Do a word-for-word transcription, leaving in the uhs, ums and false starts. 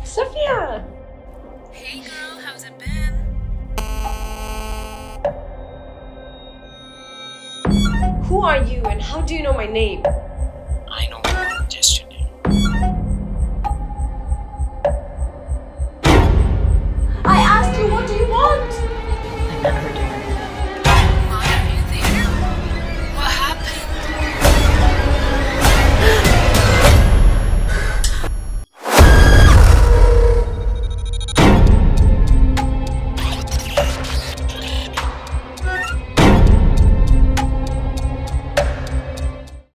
Sophia! Hey girl, how's it been? Who are you and how do you know my name? I know